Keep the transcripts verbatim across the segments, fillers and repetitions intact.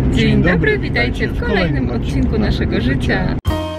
Dzień, Dzień dobry, dobry, witajcie w kolejnym odcinku naszego życia.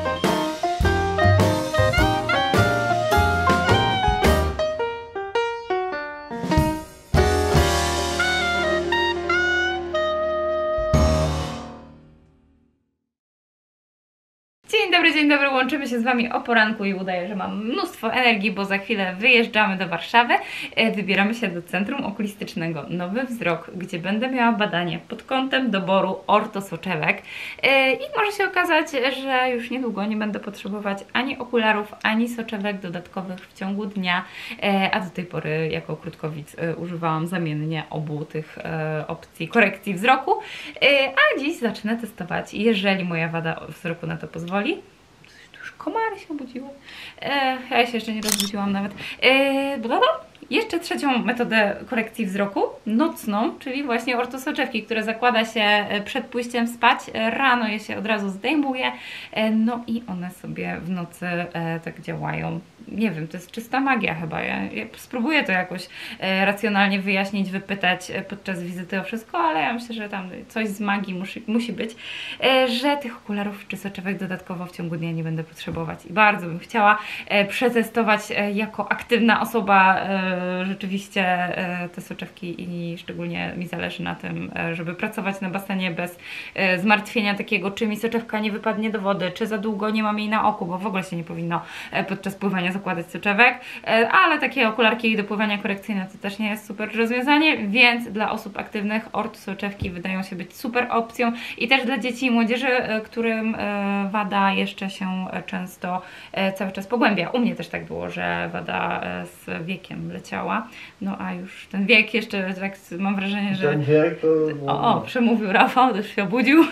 Dzień dobry, dzień dobry, łączymy się z Wami o poranku i udaję, że mam mnóstwo energii, bo za chwilę wyjeżdżamy do Warszawy. Wybieramy się do Centrum Okulistycznego Nowy Wzrok, gdzie będę miała badanie pod kątem doboru ortosoczewek i może się okazać, że już niedługo nie będę potrzebować ani okularów, ani soczewek dodatkowych w ciągu dnia, a do tej pory jako krótkowidz używałam zamiennie obu tych opcji korekcji wzroku, a dziś zacznę testować, jeżeli moja wada wzroku na to pozwoli. Już komary się obudziły. E, ja się jeszcze nie rozbudziłam nawet. E, Jeszcze trzecią metodę korekcji wzroku, nocną, czyli właśnie ortosoczewki, które zakłada się przed pójściem spać. Rano je się od razu zdejmuje, no i one sobie w nocy tak działają. Nie wiem, to jest czysta magia chyba. Ja, ja spróbuję to jakoś racjonalnie wyjaśnić, wypytać podczas wizyty o wszystko, ale ja myślę, że tam coś z magii musi, musi być, że tych okularów czy soczewek dodatkowo w ciągu dnia nie będę potrzebować. I bardzo bym chciała przetestować jako aktywna osoba rzeczywiście te soczewki i szczególnie mi zależy na tym, żeby pracować na basenie bez zmartwienia takiego, czy mi soczewka nie wypadnie do wody, czy za długo nie mam jej na oku, bo w ogóle się nie powinno podczas pływania zakładać soczewek, ale takie okularki do pływania korekcyjne to też nie jest super rozwiązanie, więc dla osób aktywnych ortosoczewki wydają się być super opcją i też dla dzieci i młodzieży, którym wada jeszcze się często cały czas pogłębia. U mnie też tak było, że wada z wiekiem leciała, no a już ten wiek jeszcze, tak mam wrażenie, że... Ten wiek to... O, o, przemówił Rafał, już się obudził.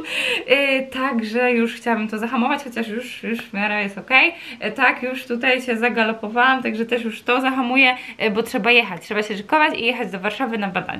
Także już chciałabym to zahamować, chociaż już, już w miarę jest ok. Tak, już tutaj się zagalopowałam, także też już to zahamuję, bo trzeba jechać, trzeba się szykować i jechać do Warszawy na badanie.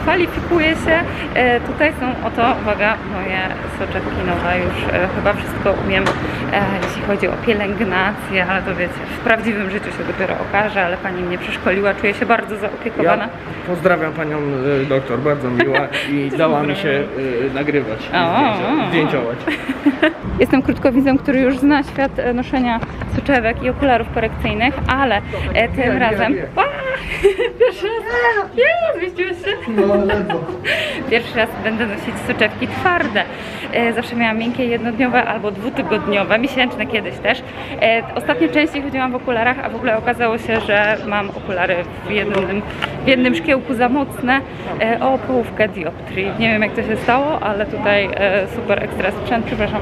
kwalifikuję się. E, tutaj są oto, uwaga, moje soczewki nowe. Już e, chyba wszystko umiem, e, jeśli chodzi o pielęgnację, ale to wiecie, w prawdziwym życiu się dopiero okaże, ale pani mnie przeszkoliła, czuję się bardzo zaopiekowana. Ja pozdrawiam panią y, doktor, bardzo miła i dała mi się y, nagrywać i zdjęcia, zdjęciować. Jestem krótkowidzem, który już zna świat noszenia soczewek i okularów korekcyjnych, ale e, tym nie, razem... nie, nie. Pierwszy raz... Nie, zmieściłeś się? No, ledwo. Pierwszy raz będę nosić soczewki twarde. E, zawsze miałam miękkie jednodniowe albo dwutygodniowe, miesięczne kiedyś też. E, ostatnio częściej chodziłam w okularach, a w ogóle okazało się, że mam okulary w jednym, w jednym szkiełku za mocne e, o połówkę dioptrii. Nie wiem, jak to się stało, ale tutaj e, super ekstra sprzęt, przepraszam.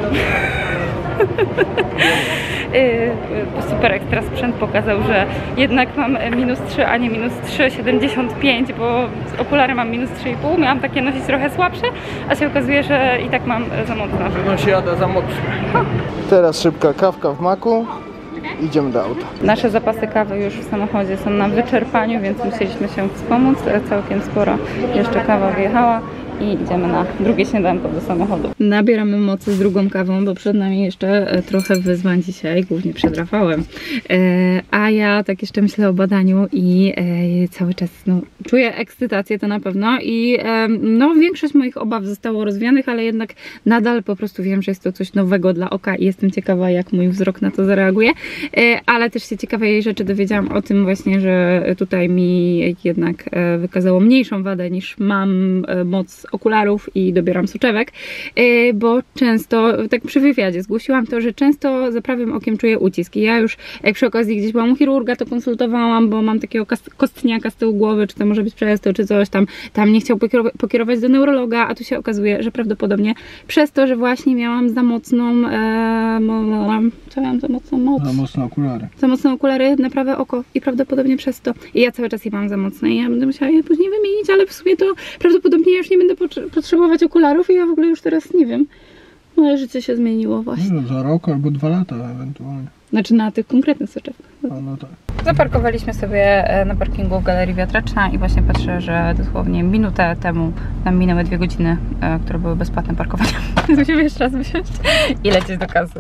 Super ekstra sprzęt pokazał, że jednak mam minus trzy, a nie minus trzy przecinek siedemdziesiąt pięć, bo okulary mam minus trzy i pół, miałam takie nosić trochę słabsze, a się okazuje, że i tak mam za mocno. No się jada za mocno. Teraz szybka kawka w maku. Idziemy do auta. Nasze zapasy kawy już w samochodzie są na wyczerpaniu, więc musieliśmy się wspomóc. Całkiem sporo jeszcze kawa wyjechała. I idziemy na drugie śniadanko do samochodu. Nabieramy mocy z drugą kawą, bo przed nami jeszcze trochę wyzwań dzisiaj, głównie przed Rafałem. E, a ja tak jeszcze myślę o badaniu i e, cały czas no, czuję ekscytację, to na pewno. I e, no, większość moich obaw zostało rozwianych, ale jednak nadal po prostu wiem, że jest to coś nowego dla oka i jestem ciekawa, jak mój wzrok na to zareaguje. E, ale też się ciekawej rzeczy dowiedziałam o tym właśnie, że tutaj mi jednak e, wykazało mniejszą wadę niż mam e, moc okularów i dobieram soczewek, bo często, tak przy wywiadzie zgłosiłam to, że często za prawym okiem czuję ucisk i ja już jak przy okazji gdzieś byłam u chirurga, to konsultowałam, bo mam takiego kostniaka z tyłu głowy, czy to może być przez to, czy coś tam, tam nie chciał pokierować do neurologa, a tu się okazuje, że prawdopodobnie przez to, że właśnie miałam za mocną e, co miałam za mocną moc? Za mocne okulary. Za mocne okulary na prawe oko i prawdopodobnie przez to. I ja cały czas je mam za mocne i ja będę musiała je później wymienić, ale w sumie to prawdopodobnie ja już nie będę potrzebować okularów i ja w ogóle już teraz nie wiem. Moje życie się zmieniło właśnie. No, za rok albo dwa lata ewentualnie. Znaczy na tych konkretnych soczewkach. A, no tak. Zaparkowaliśmy sobie na parkingu w Galerii Wiatraczna i właśnie patrzę, że dosłownie minutę temu nam minęły dwie godziny, które były bezpłatne parkowania. Musimy jeszcze raz wysiąść i lecieć do kasy.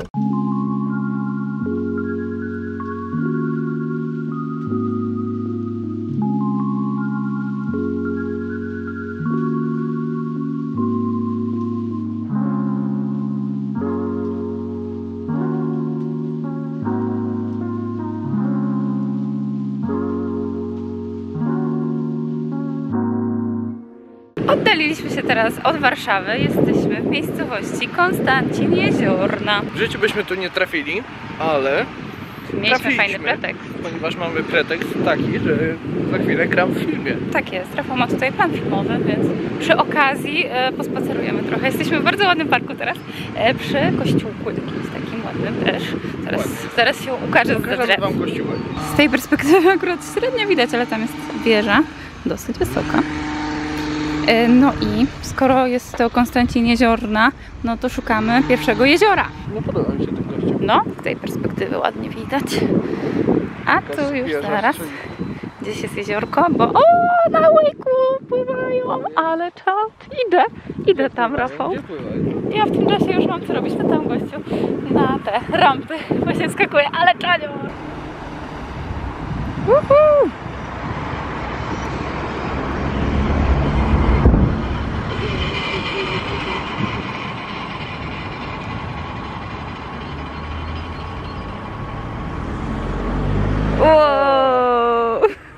Oddaliliśmy się teraz od Warszawy, jesteśmy w miejscowości Konstancin Jeziorna. W życiu byśmy tu nie trafili, ale mieliśmy fajny pretekst. Ponieważ mamy pretekst taki, że za chwilę gram w filmie. Tak jest, Rafał ma tutaj plan filmowy, więc przy okazji e, pospacerujemy trochę. Jesteśmy w bardzo ładnym parku teraz, e, przy kościółku jakimś takim ładnym też. Zaraz, zaraz się ukaże z drzew. wam kościółek. Z tej perspektywy akurat średnio widać, ale tam jest wieża dosyć wysoka. No i skoro jest to Konstancin Jeziorna, no to szukamy pierwszego jeziora. No podoba mi się ten kościół. No, z tej perspektywy ładnie widać. A tu już zaraz gdzieś jest jeziorko, bo o, na łyku pływają, ale czad. Idę, idę tam, Rafał. Ja w tym czasie już mam co robić, to tam gościu na te rampy właśnie skakuje, ale czanią. Uhu! Wow.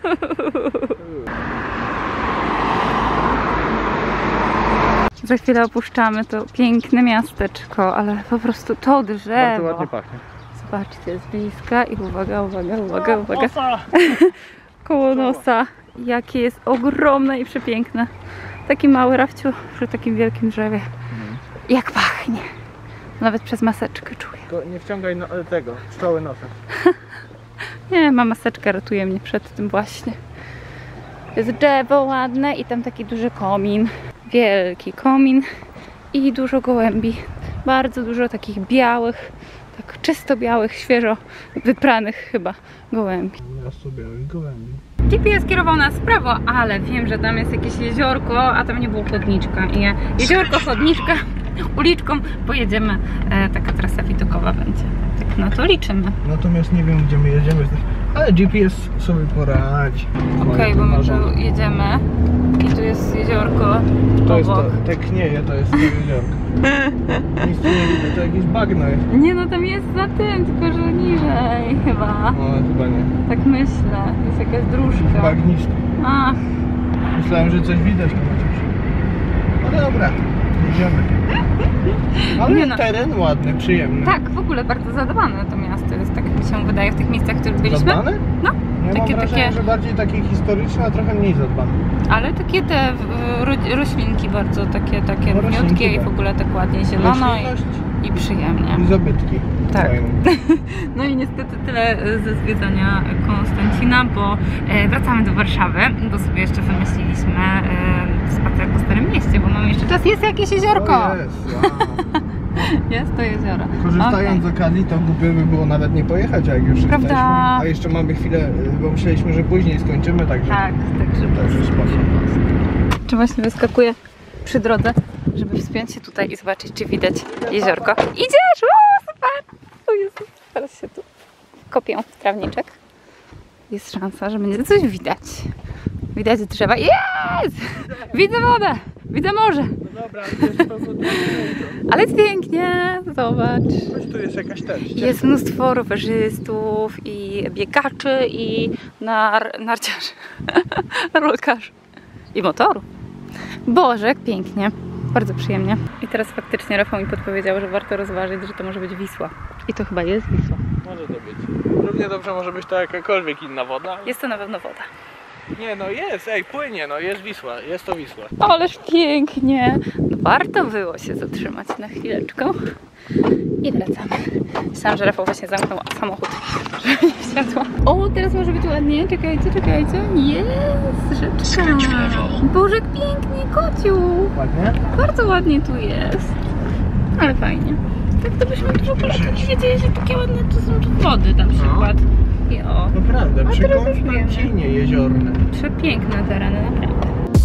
Za chwilę opuszczamy to piękne miasteczko, ale po prostu to drzewo. Bardzo ładnie pachnie. Zobaczcie, z bliska i uwaga, uwaga, uwaga, uwaga. Koło nosa. Jakie jest ogromne i przepiękne. Taki mały Rafciu przy takim wielkim drzewie. Mhm. Jak pachnie. Nawet przez maseczkę czuję. Tylko nie wciągaj no, tego, pszczoły nosem. Nie, ma maseczkę, ratuje mnie przed tym właśnie. Jest drzewo ładne i tam taki duży komin. Wielki komin i dużo gołębi. Bardzo dużo takich białych, tak czysto białych, świeżo wypranych chyba gołębi. Miasto białych gołębi. G P S kierował nas w prawo, ale wiem, że tam jest jakieś jeziorko, a tam nie było chodniczka. I jeziorko, chodniczka, uliczką pojedziemy. E, taka trasa widokowa będzie. Tak, no to liczymy. Natomiast nie wiem, gdzie my jedziemy, ale G P S sobie poradzi. Okej, okay, bo my tu jedziemy i tu jest jeziorko. To jest to, tak nie, to jest to jeziorko. Nic tu nie widzę, to jakieś bagno jest. Nie, no tam jest na tym, tylko że niżej chyba. No chyba nie. Tak myślę, jest jakaś dróżka. Bagnisko. A. Myślałem, że coś widać tu chociaż. No dobra, jedziemy. Ale nie no. Teren ładny, przyjemny. Tak, w ogóle bardzo zadbane to miasto jest, tak mi się wydaje, w tych miejscach, w których byliśmy. Zadbane? No. Ja takie, mam wrażenie, takie... że bardziej takie historyczne, a trochę mniej zadbane. Ale takie te ro, roślinki bardzo takie, takie no, równiutkie i w ogóle tak ładnie zielono i, i przyjemnie. I zabytki. Tak. No i niestety tyle ze zwiedzania Konstancina, bo e, wracamy do Warszawy, bo sobie jeszcze wymyśliliśmy e, spacer po Starym Mieście, bo mamy jeszcze czas. Jest jakieś jeziorko! O jest, wow. Jest to jezioro. Korzystając okay. z okazji, to głupio by było nawet nie pojechać, jak już Prawda. jesteśmy. A jeszcze mamy chwilę, bo myśleliśmy, że później skończymy, także... Tak, tak, żeby... Także spoko. Czy właśnie wyskakuję przy drodze, żeby wspiąć się tutaj i zobaczyć, czy widać jeziorko. Idziesz! O, super! O Jezu, teraz się tu kopię w trawniczek. Jest szansa, że będzie coś widać. Widać drzewa. Jest! Widzę wodę! Widzę morze! No dobra, jest to ale jest pięknie! Zobacz. Tu jest jakaś też. Jest mnóstwo rowerzystów i biegaczy i nar narciarzy. Rolkarzy. I motoru. Boże, jak pięknie. Bardzo przyjemnie. I teraz faktycznie Rafał mi podpowiedział, że warto rozważyć, że to może być Wisła. I to chyba jest Wisła. Może to być. Równie dobrze może być to jakakolwiek inna woda. Jest to na pewno woda. Nie no jest, ej, płynie, no jest Wisła, jest to Wisła. Ależ pięknie. No, warto było się zatrzymać na chwileczkę. I wracamy. Myślałam, że Rafał właśnie zamknął samochód, żeby nie wsiadła. O, teraz może być ładnie. Czekajcie, czekajcie. Jest rzeczka. Boże, jak pięknie, kociu. Ładnie? Bardzo ładnie tu jest. Ale fajnie. Tak to byśmy tu w ogóle nie wiedzieli, że takie ładne to są tu wody na przykład. I o. Naprawdę, przy Konstancinie jeziorne. Przepiękne tereny, naprawdę.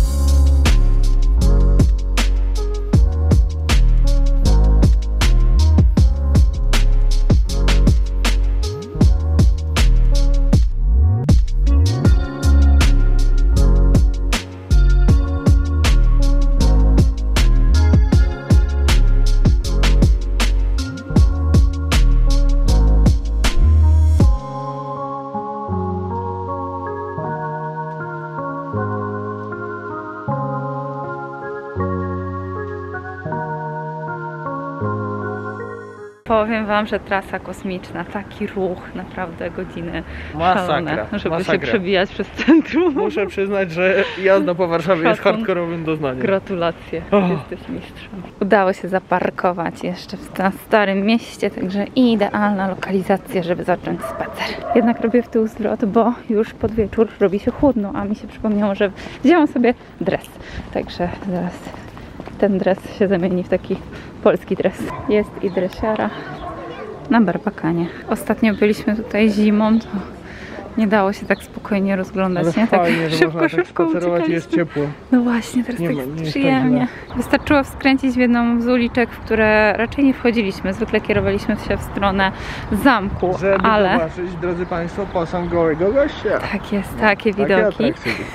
Powiem wam, że trasa kosmiczna, taki ruch, naprawdę godziny szalone, żeby masakra. się przebijać przez centrum. Muszę przyznać, że jazda po Warszawie jest hardkorowym doznaniem. Gratulacje, oh. jesteś mistrzem. Udało się zaparkować jeszcze w na Starym Mieście, także idealna lokalizacja, żeby zacząć spacer. Jednak robię w tył zwrot, bo już pod wieczór robi się chłodno, a mi się przypomniało, że wzięłam sobie dres, także zaraz ten dres się zamieni w taki polski dres. Jest i dresiara na Barbakanie. Ostatnio byliśmy tutaj zimą, to nie dało się tak spokojnie rozglądać, ale nie? fajnie, tak że szybko, można szybko tak spacerować i jest ciepło. No właśnie, teraz nie tak ma, jest nie przyjemnie. jest tak Wystarczyło skręcić w jedną z uliczek, w które raczej nie wchodziliśmy. Zwykle kierowaliśmy się w stronę zamku, żeby ale... zobaczyć, drodzy Państwo, posąg gołego gościa. Tak jest, takie widoki.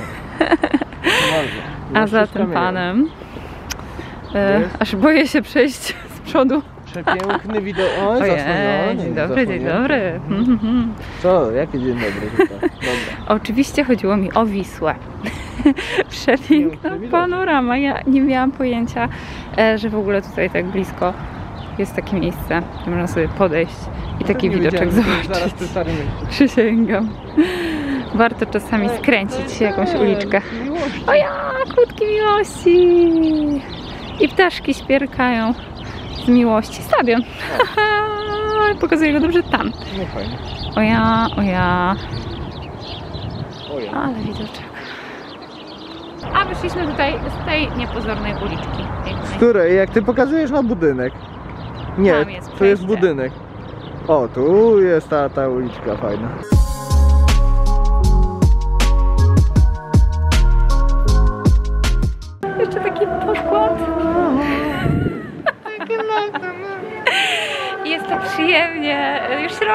A za tym panem e, aż boję się przejść z przodu. Przepiękny widok. Oj, Ojej, dzień dobry, dzień dobry. Mm-hmm. Co? Jaki dzień dobry? Dobra. Oczywiście chodziło mi o Wisłę. Przepiękna panorama. Ja nie miałam pojęcia, że w ogóle tutaj tak blisko jest takie miejsce, gdzie można sobie podejść i taki widoczek zobaczyć. Przysięgam. Warto czasami skręcić się jakąś uliczkę. O ja, kłódki miłości! I ptaszki śpierkają z miłości. Stadion. Pokazuję go dobrze tam. No fajnie. O ja, o ja. Ale widoczek. A wyszliśmy tutaj z tej niepozornej uliczki. Z której? Jak ty pokazujesz na budynek? Nie, jest to jest budynek. O, tu jest ta, ta uliczka fajna.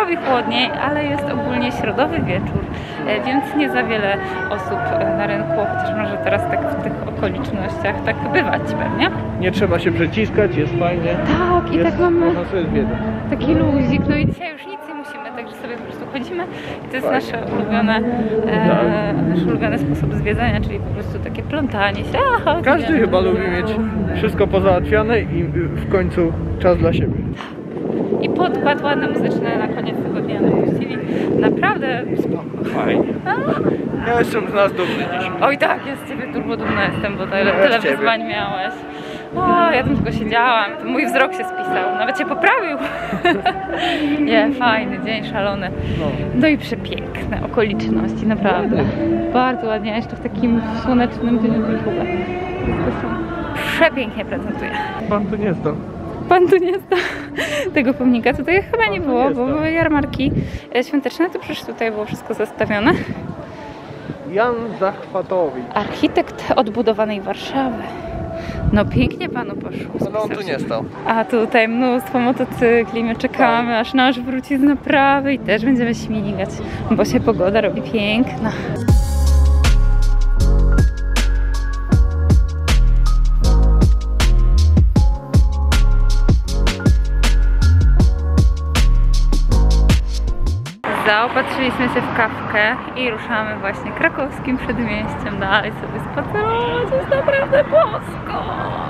robi chłodniej, ale jest ogólnie środowy wieczór, więc nie za wiele osób na rynku, chociaż może teraz tak w tych okolicznościach tak bywać pewnie. Nie trzeba się przeciskać, jest fajnie. Tak, i jest, tak mamy taki luzik, no i dzisiaj już nic nie musimy, także sobie po prostu chodzimy i to jest tak. nasze ulubione, e, nasz ulubiony sposób zwiedzania, czyli po prostu takie plątanie się. Aha, każdy chyba lubi mieć wszystko pozałatwiane i w końcu czas dla siebie. I podkład ładny muzyczny na koniec tygodnia napuścili. Naprawdę spoko. Fajnie. Ja jestem z nas dumny dziś. Oj tak, ja z ciebie turbo dumna jestem, bo tyle, tyle wyzwań miałeś. O, ja tam tylko siedziałam, to mój wzrok się spisał, nawet się poprawił. Nie, fajny dzień, szalony. No, no i przepiękne okoliczności, naprawdę. Bardzo ładnie, a jeszcze w takim słonecznym dniu w ogóle. To są przepięknie prezentuje. Pan tu nie stał. Pan tu nie stał tego pomnika. Tutaj chyba nie było, bo były jarmarki świąteczne, to przecież tutaj było wszystko zastawione. Jan Zachwatowicz. Architekt odbudowanej Warszawy. No pięknie panu poszło. Ale on tu nie stał. A tutaj mnóstwo motocykli, my czekamy aż nasz wróci z naprawy i też będziemy śmigać, bo się pogoda robi piękna. Zaopatrzyliśmy się w kawkę i ruszamy właśnie krakowskim przedmieściem dalej sobie spacerować. Jest naprawdę bosko!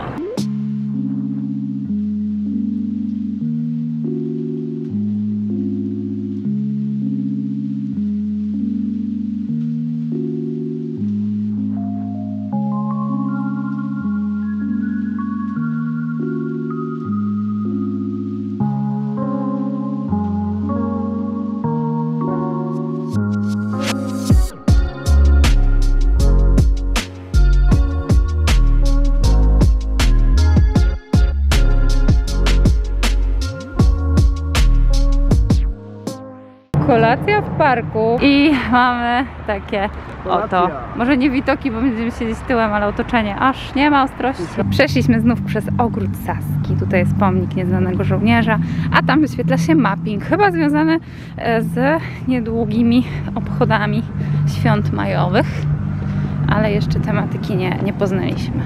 Kolacja w parku i mamy takie Kolacja. oto, może nie widoki, bo będziemy siedzieć tyłem, ale otoczenie aż nie ma ostrości. Przeszliśmy znów przez Ogród Saski, tutaj jest pomnik nieznanego żołnierza, a tam wyświetla się mapping, chyba związany z niedługimi obchodami świąt majowych, ale jeszcze tematyki nie, nie poznaliśmy.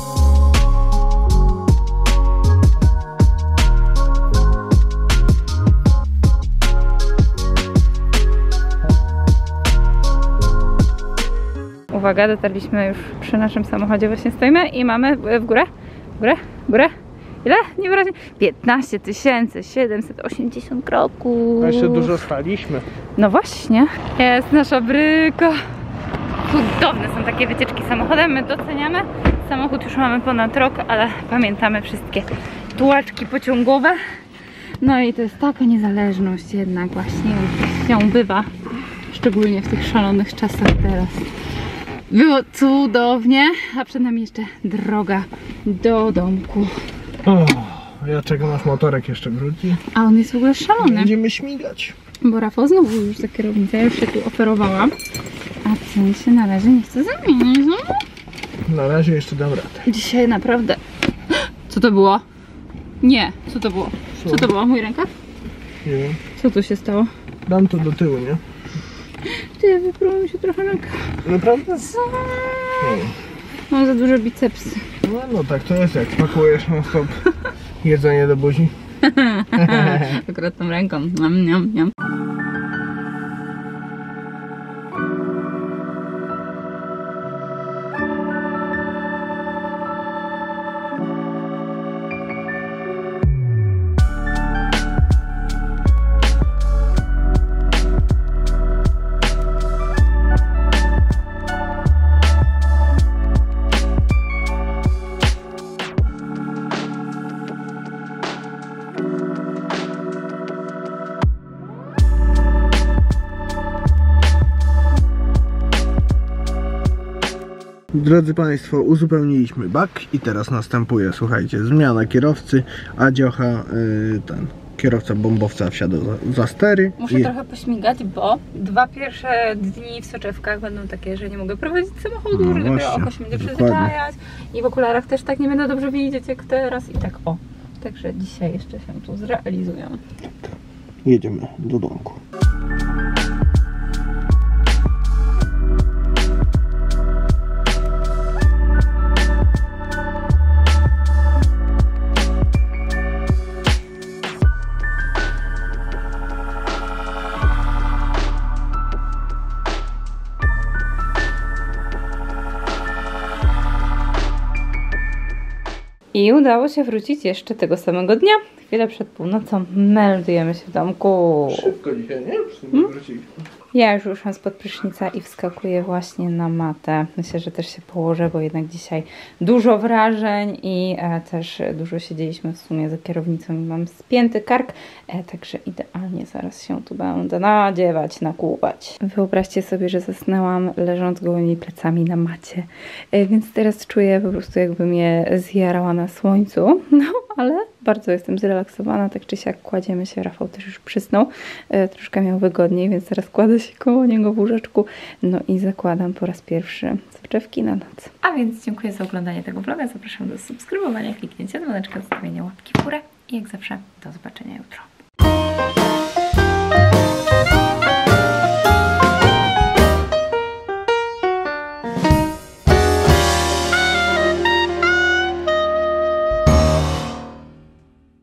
Uwaga, dotarliśmy już przy naszym samochodzie, właśnie stoimy i mamy w górę, w górę, w górę, ile? Niewyraźnie, piętnaście tysięcy siedemset osiemdziesiąt kroków. A jeszcze dużo staliśmy. No właśnie, jest nasza bryka. Cudowne są takie wycieczki samochodem, my doceniamy. Samochód już mamy ponad rok, ale pamiętamy wszystkie tułaczki pociągowe. No i to jest taka niezależność jednak właśnie, ją bywa, szczególnie w tych szalonych czasach teraz. Było cudownie, a przed nami jeszcze droga do domku. O, ja czekam aż motorek jeszcze wróci. A on jest w ogóle szalony. Będziemy śmigać. Bo Rafał znowu już za kierownicę, ja już się tu oferowałam. A ten się na razie nie chce zamienić. No? Na razie jeszcze dam radę. Dzisiaj naprawdę... Co to było? Nie, co to było? Co, co to było? Mój rękaw? Nie wiem. Co tu się stało? Dam to do tyłu, nie? Ty, wypróbuj mi się trochę ręka. Naprawdę? Co? Mam za duże bicepsy. No, no tak to jest, jak pakujesz non stop jedzenie do buzi. Akurat tą ręką. Niam, niam, niam. Drodzy Państwo, uzupełniliśmy bak i teraz następuje, słuchajcie, zmiana kierowcy, a dziocha, yy, ten kierowca bombowca wsiada za, za stery. Muszę i... trochę pośmigać, bo dwa pierwsze dni w soczewkach będą takie, że nie mogę prowadzić samochodu, No że dopiero właśnie, oko się będzie dokładnie. przyzwyczajać i w okularach też tak nie będę dobrze widzieć jak teraz i tak o. Także dzisiaj jeszcze się tu zrealizują. jedziemy do domku. I udało się wrócić jeszcze tego samego dnia. Chwilę przed północą meldujemy się w domku. Szybko dzisiaj, nie? Hmm? Wróciliśmy. Ja już ruszam spod prysznica i wskakuję właśnie na matę. Myślę, że też się położę, bo jednak dzisiaj dużo wrażeń i e, też dużo siedzieliśmy w sumie za kierownicą i mam spięty kark, e, także idealnie zaraz się tu będę nadziewać, nakłuwać. Wyobraźcie sobie, że zasnęłam leżąc gołymi plecami na macie, e, więc teraz czuję po prostu, jakbym je zjarała na słońcu, no ale bardzo jestem zrelaksowana, tak czy siak kładziemy się. Rafał też już przysnął, e, troszkę miał wygodniej, więc teraz kładę się koło niego w łóżeczku, no i zakładam po raz pierwszy soczewki na noc. A więc dziękuję za oglądanie tego vloga, zapraszam do subskrybowania, kliknięcia dzwoneczka, zostawienia łapki w górę i jak zawsze do zobaczenia jutro.